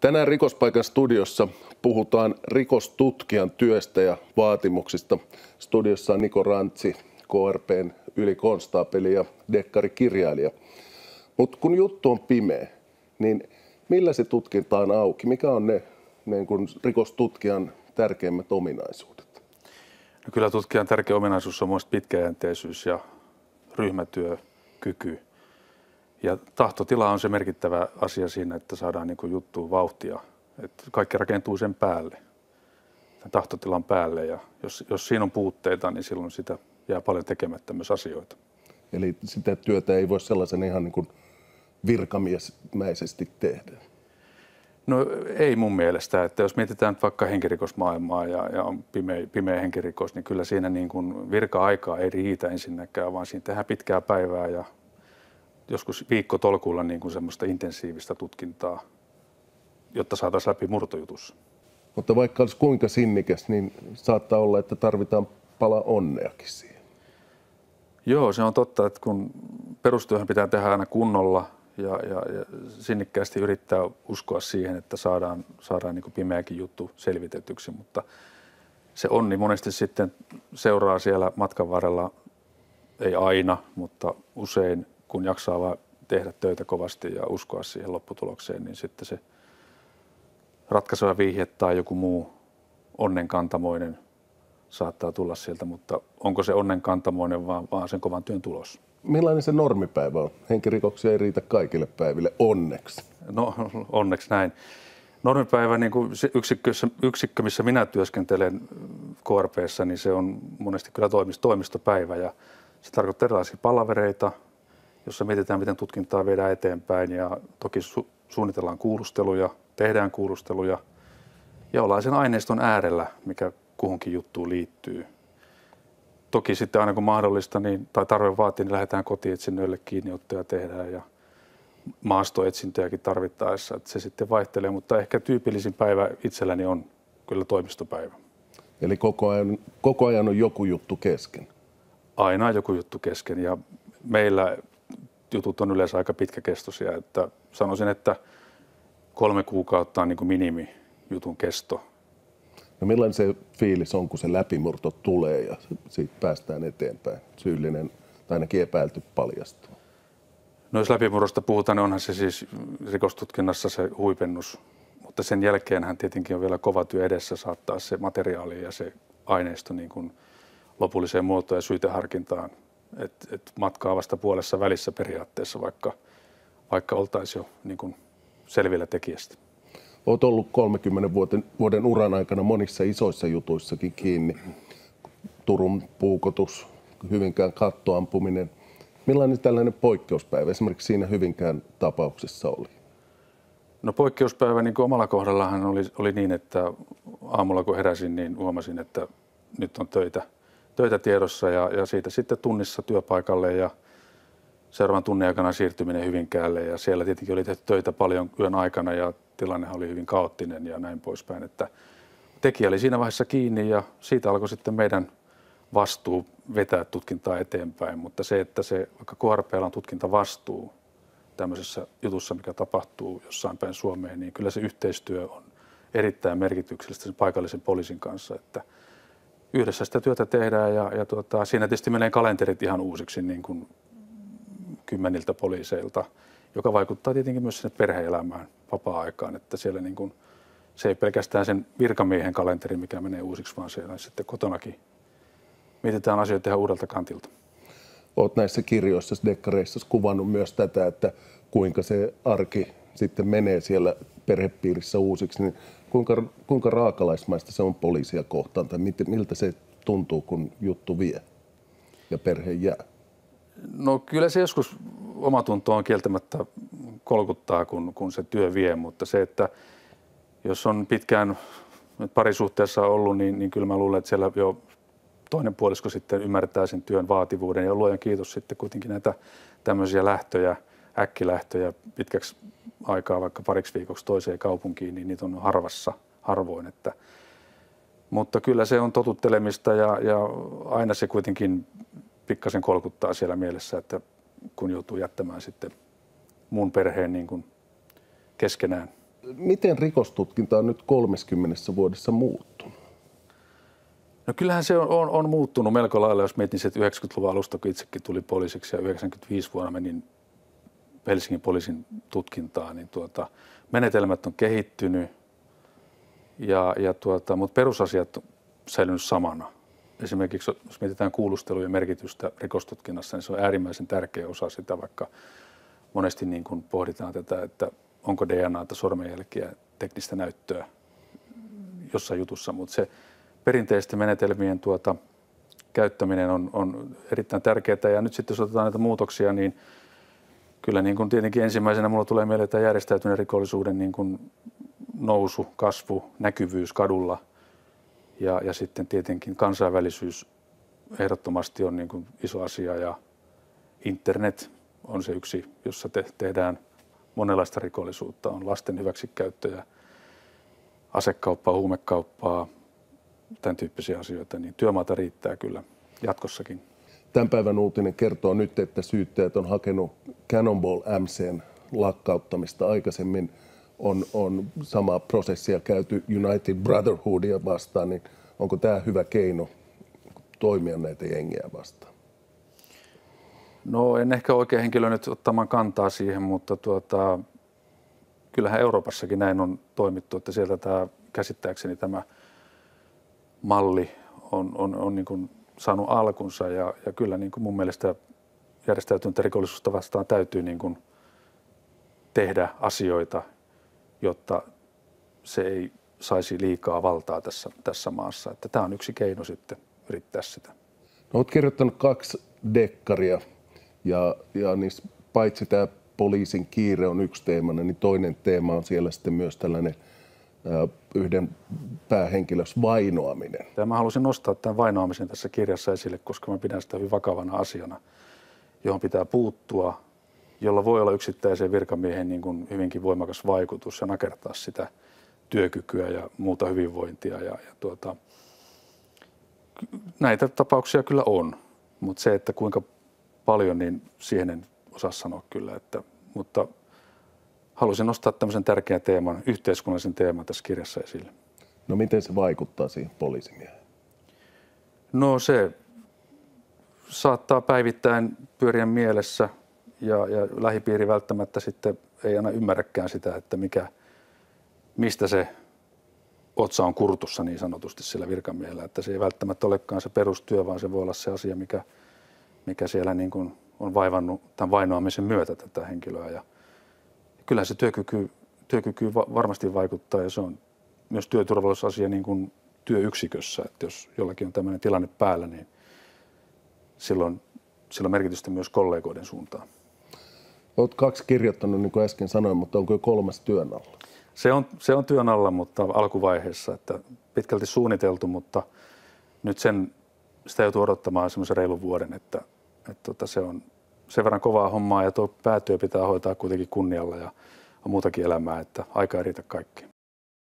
Tänään Rikospaikan studiossa puhutaan rikostutkijan työstä ja vaatimuksista. Studiossa on Niko Rantsi, KRP:n ylikonstaapeli ja dekkarikirjailija. Mutta kun juttu on pimeä, niin millä se tutkinta on auki? Mikä on ne rikostutkijan tärkeimmät ominaisuudet? No kyllä tutkijan tärkeä ominaisuus on myös pitkäjänteisyys ja ryhmätyökyky. Ja tahtotila on se merkittävä asia siinä, että saadaan juttuun vauhtia. Että kaikki rakentuu sen päälle, sen tahtotilan päälle. Ja jos siinä on puutteita, niin silloin sitä jää paljon tekemättä myös asioita. Eli sitä työtä ei voi sellaisen ihan virkamiesmäisesti tehdä? No ei mun mielestä. Että jos mietitään vaikka henkirikosmaailmaa ja on pimeä henkirikos, niin kyllä siinä virka-aikaa ei riitä ensinnäkään, vaan siinä tehdään pitkää päivää ja joskus viikkotolkulla semmoista intensiivistä tutkintaa, jotta saataisiin läpi murtojutussa. Mutta vaikka olisi kuinka sinnikäs, niin saattaa olla, että tarvitaan pala onneakin siihen. Joo, se on totta, että kun perustyöhön pitää tehdä aina kunnolla ja sinnikkäästi yrittää uskoa siihen, että saadaan pimeäkin juttu selvitetyksi, mutta se onni monesti sitten seuraa siellä matkan varrella, ei aina, mutta usein, kun jaksaa vaan tehdä töitä kovasti ja uskoa siihen lopputulokseen, niin sitten se ratkaiseva vihje tai joku muu onnenkantamoinen saattaa tulla sieltä, mutta onko se onnenkantamoinen vaan sen kovan työn tulos? Millainen se normipäivä on? Henkirikoksia ei riitä kaikille päiville, onneksi. No onneksi näin. Normipäivä, niin kuin se yksikkö, missä minä työskentelen KRP:ssä, niin se on monesti kyllä toimistopäivä ja se tarkoittaa erilaisia palavereita, jossa mietitään, miten tutkintaa viedään eteenpäin ja toki suunnitellaan kuulusteluja, tehdään kuulusteluja ja ollaan sen aineiston äärellä, mikä kuhunkin juttuun liittyy. Toki sitten aina kun mahdollista tai tarve vaatii, niin lähdetään kotietsinnöille, kiinniottoja tehdään ja maastoetsintöjäkin tarvittaessa. Että se sitten vaihtelee, mutta ehkä tyypillisin päivä itselläni on kyllä toimistopäivä. Eli koko ajan on joku juttu kesken? Aina on joku juttu kesken ja meillä jutut on yleensä aika pitkäkestoisia, että sanoisin, että 3 kuukautta on minimi jutun kesto. No millainen se fiilis on, kun se läpimurto tulee ja siitä päästään eteenpäin? Syyllinen tai ainakin epäilty paljastuu. No jos läpimurrosta puhutaan, niin onhan se siis rikostutkinnassa se huipennus, mutta sen jälkeenhän tietenkin on vielä kova työ edessä saattaa se materiaali ja se aineisto lopulliseen muotoon ja syyteharkintaan. Et matkaa vasta puolessa välissä periaatteessa, vaikka oltaisiin jo selvillä tekijästä. Olet ollut 30 vuoden uran aikana monissa isoissa jutuissakin kiinni. Turun puukotus, Hyvinkään kattoampuminen. Millainen tällainen poikkeuspäivä esimerkiksi siinä Hyvinkään tapauksessa oli? No poikkeuspäivä omalla kohdallahan oli niin, että aamulla kun heräsin, niin huomasin, että nyt on töitä tiedossa ja siitä sitten tunnissa työpaikalle ja seuraavan tunnin aikana siirtyminen Hyvinkäälle ja siellä tietenkin oli tehty töitä paljon yön aikana ja tilannehan oli hyvin kaoottinen ja näin poispäin, että tekijä oli siinä vaiheessa kiinni ja siitä alkoi sitten meidän vastuu vetää tutkintaa eteenpäin, mutta se, että vaikka KRP:llä on tutkintavastuu tämmöisessä jutussa, mikä tapahtuu jossain päin Suomeen, niin kyllä se yhteistyö on erittäin merkityksellistä sen paikallisen poliisin kanssa, että yhdessä sitä työtä tehdään ja siinä tietysti menee kalenterit ihan uusiksi kymmeniltä poliiseilta, joka vaikuttaa tietenkin myös sinne perhe-elämään, vapaa-aikaan, että siellä se ei pelkästään sen virkamiehen kalenteri, mikä menee uusiksi, vaan siellä sitten kotonakin mietitään asioita ihan uudelta kantilta. Olet näissä kirjoissa, dekkareissa kuvannut myös tätä, että kuinka se arki sitten menee siellä perhepiirissä uusiksi, niin kuinka raakalaismaista se on poliisia kohtaan, tai miltä se tuntuu, kun juttu vie ja perhe jää? No kyllä se joskus omatunto on kieltämättä kolkuttaa, kun se työ vie, mutta se, että jos on pitkään parisuhteessa ollut, niin kyllä mä luulen, että siellä jo toinen puolisko sitten ymmärtää sen työn vaativuuden ja luojan kiitos sitten kuitenkin näitä tämmöisiä äkkilähtöjä pitkäksi aikaa, vaikka pariksi viikoksi toiseen kaupunkiin, niin niitä on harvoin. Mutta kyllä se on totuttelemista ja aina se kuitenkin pikkasen kolkuttaa siellä mielessä, että kun joutuu jättämään sitten muun perheen keskenään Miten rikostutkinta on nyt 30 vuodessa muuttunut? No kyllähän se on muuttunut melko lailla, jos mietin, että 90-luvun alusta, kun itsekin tuli poliisiksi ja 95 vuonna menin Helsingin poliisin tutkintaan, niin menetelmät on kehittynyt, mutta perusasiat on säilynyt samana. Esimerkiksi jos mietitään kuulustelujen merkitystä rikostutkinnassa, niin se on äärimmäisen tärkeä osa sitä, vaikka monesti niin kuin pohditaan tätä, että onko DNA:ta, sormenjälkiä, teknistä näyttöä jossain jutussa, mutta se perinteisten menetelmien käyttäminen on erittäin tärkeää. Ja nyt sitten jos otetaan näitä muutoksia, niin kyllä niin kuin tietenkin ensimmäisenä mulla tulee mieleen tämä järjestäytyneen rikollisuuden niin kuin nousu, kasvu, näkyvyys kadulla ja sitten tietenkin kansainvälisyys ehdottomasti on niin kuin iso asia ja internet on se yksi, jossa tehdään monenlaista rikollisuutta, on lasten hyväksikäyttöjä, asekauppaa, huumekauppaa, tämän tyyppisiä asioita, niin työmaata riittää kyllä jatkossakin. Tämän päivän uutinen kertoo nyt, että syyttäjät on hakenut Cannonball MC:n lakkauttamista. Aikaisemmin on samaa prosessia käyty United Brotherhoodia vastaan, niin onko tämä hyvä keino toimia näitä jengejä vastaan? No en ehkä oikein henkilö nyt ottamaan kantaa siihen, mutta kyllähän Euroopassakin näin on toimittu, että sieltä käsittääkseni tämä malli on niin kuin saanut alkunsa ja kyllä niin kuin mun mielestä järjestäytynyttä rikollisuutta vastaan täytyy niin kuin tehdä asioita, jotta se ei saisi liikaa valtaa tässä maassa. Että tämä on yksi keino sitten yrittää sitä. No, olet kirjoittanut 2 dekkaria ja niissä paitsi tämä poliisin kiire on yksi teemana, niin toinen teema on siellä sitten myös tällainen yhden päähenkilös vainoaminen. Ja mä halusin nostaa tämän vainoamisen tässä kirjassa esille, koska mä pidän sitä hyvin vakavana asiana, johon pitää puuttua, jolla voi olla yksittäiseen virkamiehen niin kuin hyvinkin voimakas vaikutus ja nakertaa sitä työkykyä ja muuta hyvinvointia. Näitä tapauksia kyllä on, mutta se, että kuinka paljon, niin siihen en osaa sanoa kyllä. Mutta halusin nostaa tämmöisen tärkeän teeman, yhteiskunnallisen teeman tässä kirjassa esille. No miten se vaikuttaa siihen poliisimieheen? No se saattaa päivittäin pyöriä mielessä ja lähipiiri välttämättä sitten ei aina ymmärräkään sitä, että mistä se otsa on kurtussa niin sanotusti sillä virkamiehellä. Että se ei välttämättä olekaan se perustyö, vaan se voi olla se asia, mikä siellä niin kuin on vaivannut tämän vainoamisen myötä tätä henkilöä. Ja kyllä se työkyky varmasti vaikuttaa ja se on myös työturvallisuusasia niin kuin työyksikössä. Että jos jollakin on tämmöinen tilanne päällä, niin silloin sillä on merkitystä myös kollegoiden suuntaan. Olet 2 kirjoittanut, niin kuin äsken sanoin, mutta onko jo 3 työn alla? Se on työn alla, mutta alkuvaiheessa, että pitkälti suunniteltu, mutta nyt sitä joutuu odottamaan semmoisen reilun vuoden, että se on sen verran kovaa hommaa ja tuo päätyö pitää hoitaa kuitenkin kunnialla ja on muutakin elämää, että aika ei riitä kaikkeen.